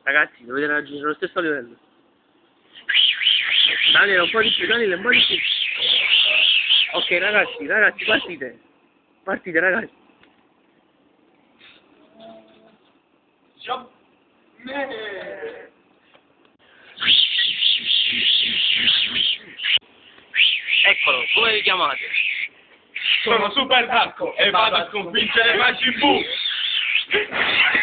Ragazzi, dovete raggiungere lo stesso livello. Daniele, un po' di più, Daniele, un po' di più. Ok, ragazzi, partite. Partite, ragazzi. Eccolo, come vi chiamate? Sono Super Darko e vado a sconfiggere Majin Buu!